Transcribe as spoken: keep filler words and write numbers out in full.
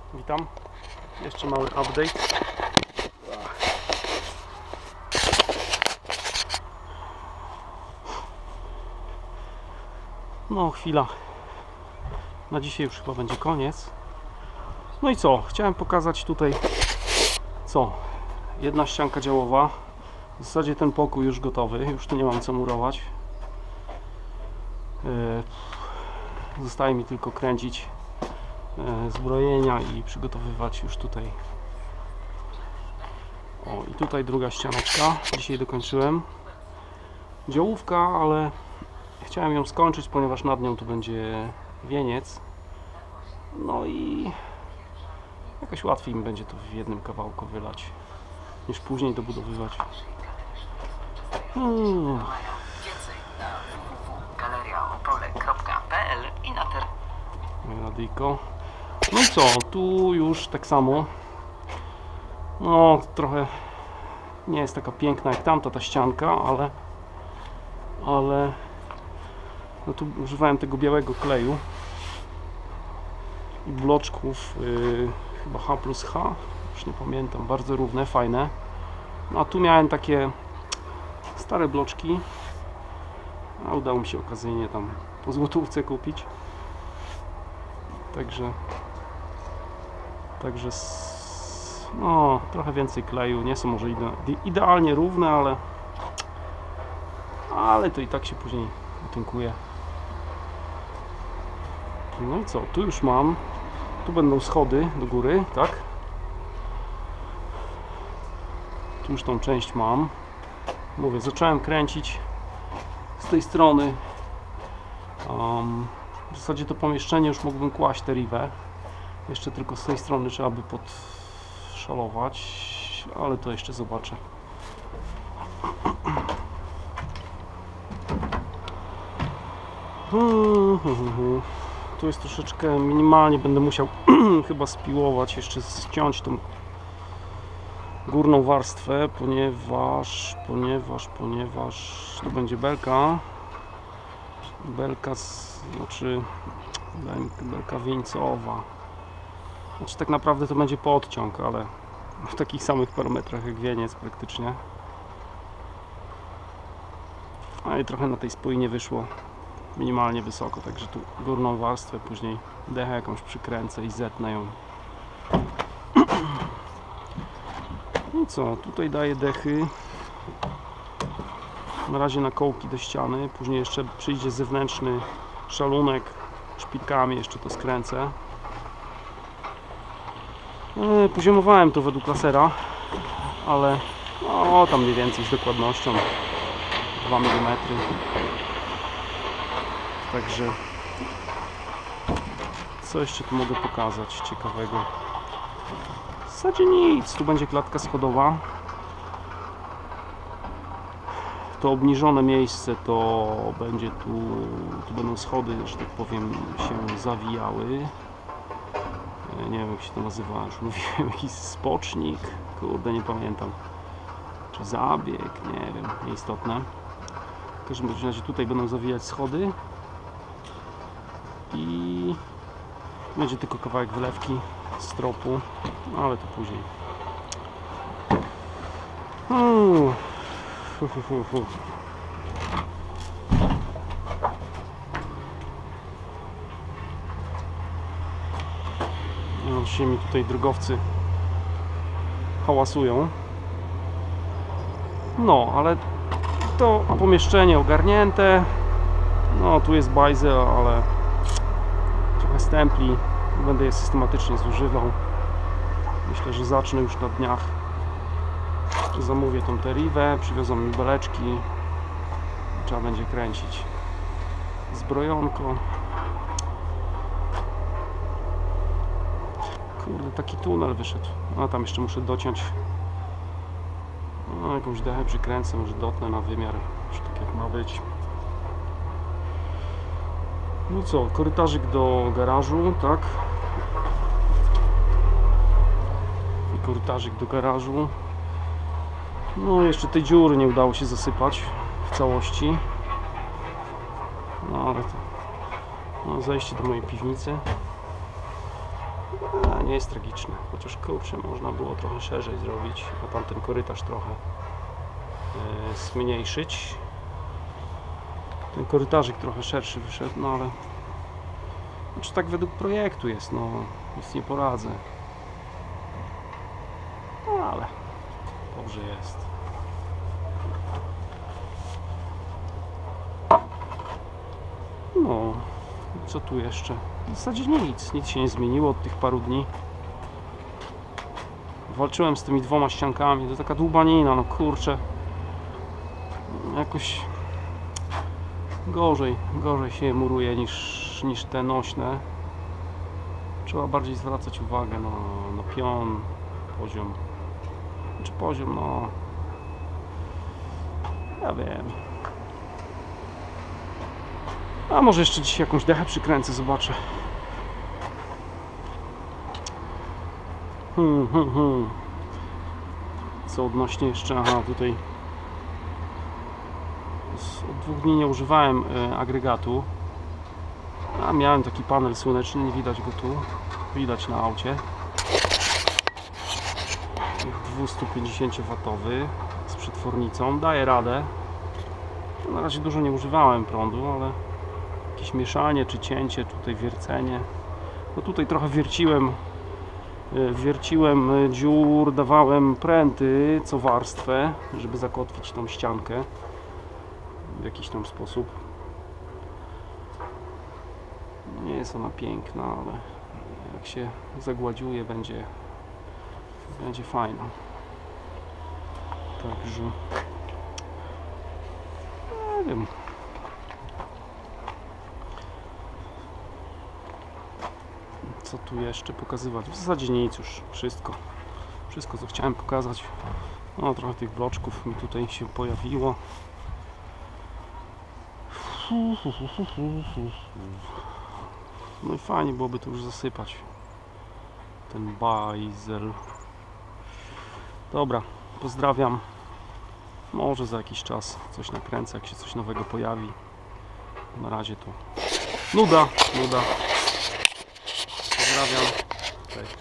Witam. Jeszcze mały update. No chwila. Na dzisiaj już chyba będzie koniec. No i co? Chciałem pokazać tutaj co? Jedna ścianka działowa. W zasadzie ten pokój już gotowy. Już tu nie mam co murować. Zostaje mi tylko kręcić zbrojenia i przygotowywać już tutaj. O, i tutaj druga ścianeczka. Dzisiaj dokończyłem. Działówka, ale chciałem ją skończyć, ponieważ nad nią tu będzie wieniec. No i jakoś łatwiej mi będzie to w jednym kawałku wylać, niż później dobudowywać. Hmm. Więcej na w w w kropka galeria opole kropka p l i na ter... Radyjko. No i co? Tu już tak samo. No, trochę nie jest taka piękna jak tamta ta ścianka, ale ale no tu używałem tego białego kleju i bloczków yy, chyba H plus H, już nie pamiętam, bardzo równe, fajne. No a tu miałem takie stare bloczki, a udało mi się okazyjnie tam po złotówce kupić. Także Także no, trochę więcej kleju, nie są może ide idealnie równe, ale ale to i tak się później utynkuje. No i co, tu już mam, tu będą schody do góry, tak? Tu już tą część mam. Mówię, zacząłem kręcić z tej strony. Um, w zasadzie to pomieszczenie już mógłbym kłaść tę riwę. Jeszcze tylko z tej strony trzeba by podszalować, ale to jeszcze zobaczę. Tu jest troszeczkę minimalnie, będę musiał chyba spiłować, jeszcze ściąć tą górną warstwę, ponieważ, ponieważ, ponieważ tu będzie belka. Belka, z, znaczy belka wieńcowa. Znaczy tak naprawdę to będzie podciąg, ale w takich samych parametrach jak wieniec praktycznie. A i trochę na tej spój nie wyszło minimalnie wysoko, także tu górną warstwę, później dechę jakąś przykręcę i zetnę ją. I co, tutaj daję dechy. Na razie na kołki do ściany, później jeszcze przyjdzie zewnętrzny szalunek, szpilkami jeszcze to skręcę. Poziomowałem to według lasera, ale no, tam mniej więcej z dokładnością dwa milimetry. Także co jeszcze tu mogę pokazać ciekawego? W zasadzie nic, tu będzie klatka schodowa. To obniżone miejsce to będzie tu, tu będą schody, że tak powiem, się zawijały. Nie wiem jak się to nazywa, już mówiłem, jakiś spocznik, kurde nie pamiętam, czy zabieg, nie wiem, nieistotne. W każdym razie tutaj będą zawijać schody i będzie tylko kawałek wylewki z tropu, no, ale to później. Uuu. Fu, fu, fu, fu. No, dzisiaj mi tutaj drogowcy hałasują. No, ale to pomieszczenie ogarnięte. No, tu jest bajzel, ale trochę stempli. Będę je systematycznie zużywał. Myślę, że zacznę już na dniach. Zamówię tą teriwę, przywiozą mi beleczki. Trzeba będzie kręcić zbrojonko. Kurde, taki tunel wyszedł. A tam jeszcze muszę dociąć. No, jakąś dechę przykręcę, może dotnę na wymiar, już tak jak ma być. No co, korytarzyk do garażu, tak? I korytarzyk do garażu. No, jeszcze tej dziury nie udało się zasypać w całości. No, ale to no, zejście do mojej piwnicy. A, nie nie jest tragiczne. Chociaż kurczę, można było trochę szerzej zrobić, a tamten korytarz trochę yy, zmniejszyć. Ten korytarzyk trochę szerszy wyszedł, no ale znaczy tak według projektu jest, no nic nie poradzę. No ale dobrze jest. No, co tu jeszcze? W zasadzie nic, nic się nie zmieniło od tych paru dni. Walczyłem z tymi dwoma ściankami, to taka dłubanina, no kurczę. Jakoś gorzej, gorzej się je muruje niż, niż te nośne. Trzeba bardziej zwracać uwagę na, na pion, poziom. Czy poziom, no... Ja wiem. A może jeszcze dzisiaj jakąś dechę przykręcę, zobaczę. Hmm, hmm, hmm. Co odnośnie jeszcze, aha, tutaj od dwóch dni nie używałem y, agregatu. A miałem taki panel słoneczny, nie widać go tu. Widać na aucie. dwustupięćdziesięciowatowy z przetwornicą. Daje radę. Na razie dużo nie używałem prądu, ale jakieś mieszanie czy cięcie, tutaj wiercenie. No tutaj trochę wierciłem wierciłem dziur, dawałem pręty co warstwę, żeby zakotwić tą ściankę w jakiś tam sposób. Nie jest ona piękna, ale jak się zagładziuje, będzie będzie fajna. Także nie wiem. Co tu jeszcze pokazywać? W zasadzie nic, już wszystko. Wszystko, co chciałem pokazać. No, trochę tych bloczków mi tutaj się pojawiło. No i fajnie byłoby to już zasypać. Ten bajzel. Dobra, pozdrawiam. Może za jakiś czas coś nakręcę, jak się coś nowego pojawi. Na razie to nuda, nuda. Pozdrawiam. Cześć.